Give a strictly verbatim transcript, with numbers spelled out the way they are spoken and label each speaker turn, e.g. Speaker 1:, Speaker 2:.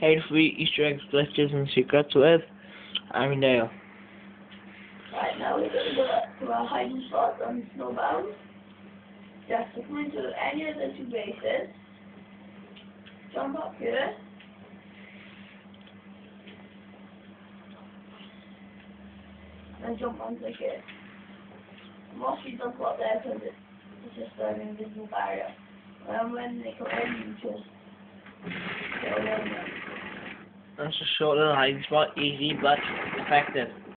Speaker 1: hate-free Easter eggs, glitches, and secrets with I'm Dale.
Speaker 2: Right, now we're going to go to our hiding spot on Snowbound. Just to come into any of the two bases. Jump up here. And jump onto the kid. Most you don't go up there because it's, it's just an invisible barrier. And when they come in, you just go in there.
Speaker 1: That's a short little hiding spot, easy but effective.